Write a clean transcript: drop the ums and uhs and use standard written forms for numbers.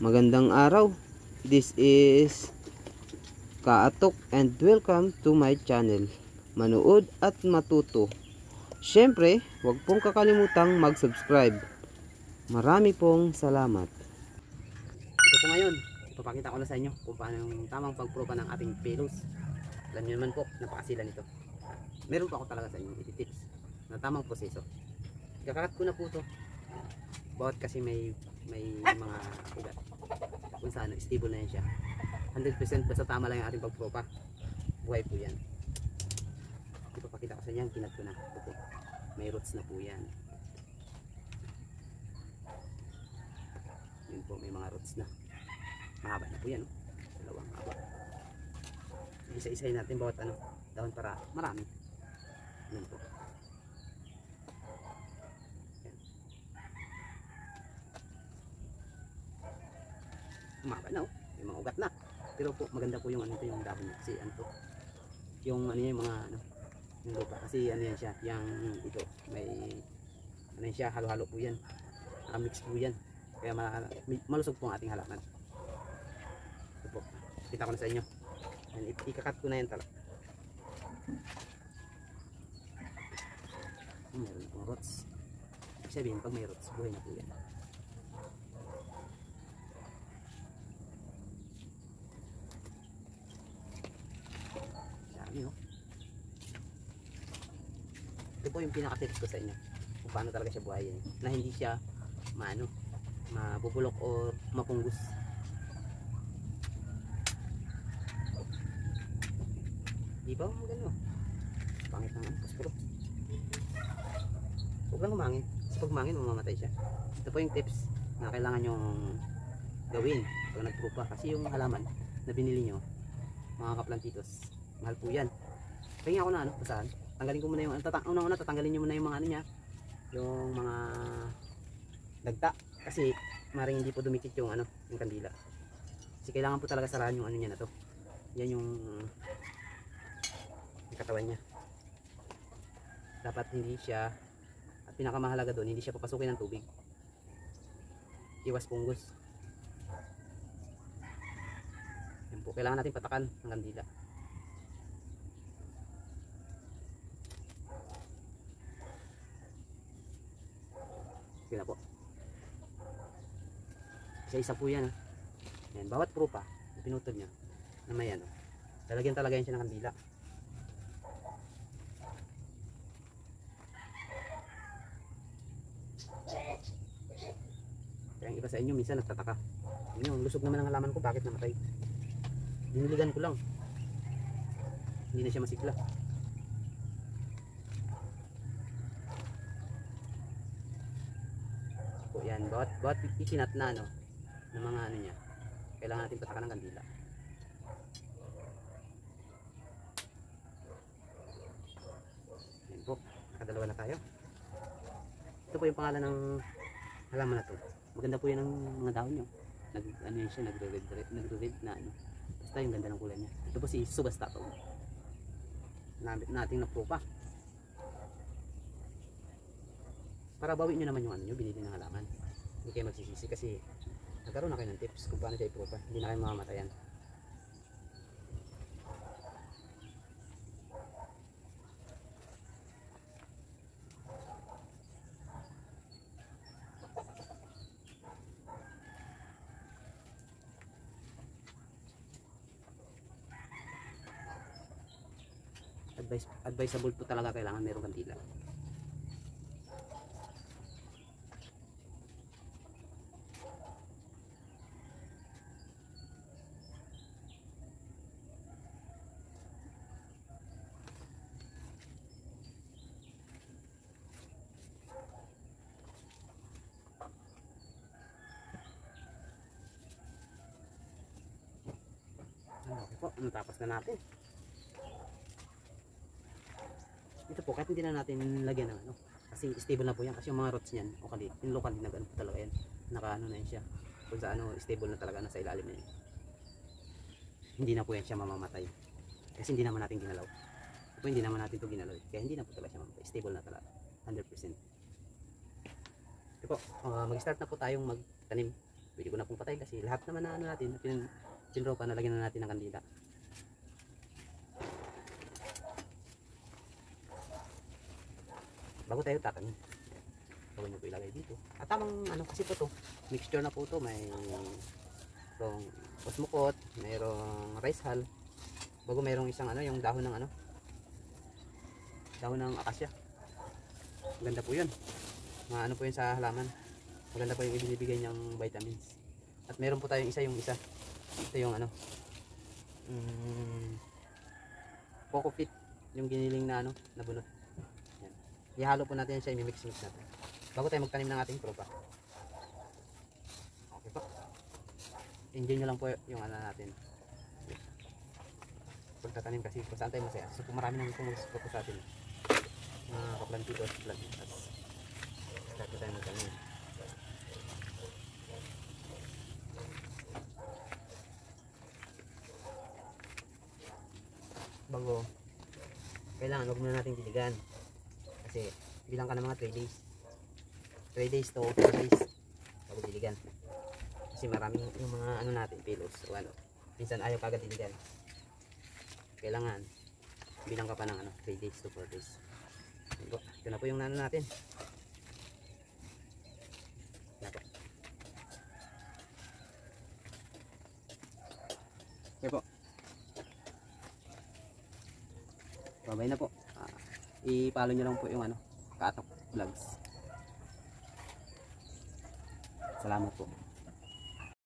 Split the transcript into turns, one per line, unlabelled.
Magandang araw. This is Kaatok and welcome to my channel. Manood at matuto. Siyempre, huwag pong kakalimutang mag-subscribe. Marami pong salamat.
Ito po ngayon, ipapakita ko na sa inyo kung paano yung tamang pagpropa ng ating pelos. Alam niyo naman po, napakasila nito. Meron po ako talaga sa inyo iti-tips na tamang proseso. Ikakakat ko na po ito. Bawat kasi may mga ugat. Kung saan, stable na yan siya. 100% basta tama lang yung ating pagpropa. Buhay po yan. Ipapakita ko sa inyo, kinat ko na. Ito po. May roots na po yan. Yun po, may mga roots na. Mahaba na po yan. Dalawang haba. Isa-isahin natin bawat dahon para marami. Yun po. Yan. Mahaba na, oh. May mga ugat na. Pero po maganda po yung yung dahon niya. Kasi yung yung mga yung lupa. Kasi yan siya, yung ito may yan siya, halo-halo po yan. Mix po yan. Kaya malusog po ang ating halaman. Ito po, kita ko na sa inyo. Yan, ikakat ko na yan talaga. Meron pong roots. Ibig sabihin, pag may roots, buhay na po yan. Dami, oh. Ito po yung pinaka-tips ko sa inyo kung paano talaga siya buhayin, na hindi siya mabubulok o mapunggus. Di ba magano? Pangit naman, pero huwag lang umangin. Kasi pag umangin, mamamatay siya. Ito po yung tips na kailangan nyong gawin pag nagprupa. Kasi yung halaman na binili nyo, mga kaplantitos, mahal po yan. Tingin ako na basahan. Tanggalin ko muna yung unang-una, tatanggalin nyo muna yung mga niya, yung mga dagta. Kasi maring hindi po dumikit yung yung kandila. Kasi kailangan po talaga sarahan yung niya na to. Yan yung katawan niya. Dapat hindi siya, at pinakamahalaga doon, hindi siya papasukin ng tubig. Iwas punggos. Yan po, kailangan natin patakan ng kandila. Sige na po. Isa-isa po yan. Yan, bawat prupa pinutod niya na may lalagyan talaga yan siya ng kandila. Kaya ang iba sa inyo minsan nagtataka, lusog naman ang halaman ko, bakit namatay? Diniligan ko lang, hindi na siya masigla. Po yan, bawat ikinat na ng mga niya, kailangan natin patakan ng kandila. Yan po, nakadalawa na tayo. Ito po yung pangalan ng halaman na to. Maganda po yan ang mga dahon nyo. Nagre-red na basta yung ganda ng kulay niya. Ito po si Subasta to. Nating naprupa. Para bawin nyo naman yung nyo, binili ng halaman. Hindi kayo magsisisi kasi nagkaroon na kayo ng tips kung paano siya iprupa. Hindi na kayo mamamatayan. Advisable po talaga, kailangan merong kandila. Okay po, natapos na natin. Ito po, kahit hindi na natin lagyan ng kasi stable na po yan. Kasi yung mga roots niyan, o kali, yung local din na po talaga yan. Naka na yan siya. Kung sa stable na talaga, nasa ilalim na yan. Hindi na po yan siya mamamatay. Kasi hindi naman natin ginalaw. Ito hindi naman natin ito ginalaw. Kaya hindi na po talaga siya mamamatay. Stable na talaga. 100%. Ito po, mag-start na po tayong magtanim. pwede ko na pong patay kasi lahat naman na ano natin, pinropa, nalagyan na natin ng kandila. Bago tayo tatanim, gawin nyo po ilagay dito. At tamang ano kasi po to, mixture na po to, may itong osmocot, mayroong rice hull, bago mayroong isang ano, yung dahon ng ano, dahon ng akasya. Maganda po yun, ano po yun sa halaman, maganda po yung ibinibigay niyang vitamins. At meron po tayong isa, ito yung ano, coco peat, yung giniling na ano, na bunot. Yan. Ihalo po natin siya, i-mix natin bago tayo magtanim ng ating propa. Okay po, enjoy nyo lang po yung ano natin pagtatanim, kasi kung saan tayo masaya. So kung marami nang pumusupport sa atin, mga kaplantitos, plantitas, start na tayo magtanim. Bago, kailangan huwag muna natin diligan kasi bilang ka ng mga 3 days to 4 days bago diligan, kasi maraming yung mga ano natin pelos o ano, minsan ayaw kagad diligan. Kailangan bilang ka pa ng ano 3 days to 4 days. Ito na po yung nano natin. Okay po, babay na po. I-follow nyo lang po yung ano, Kaatok Vlogs. Salamat po.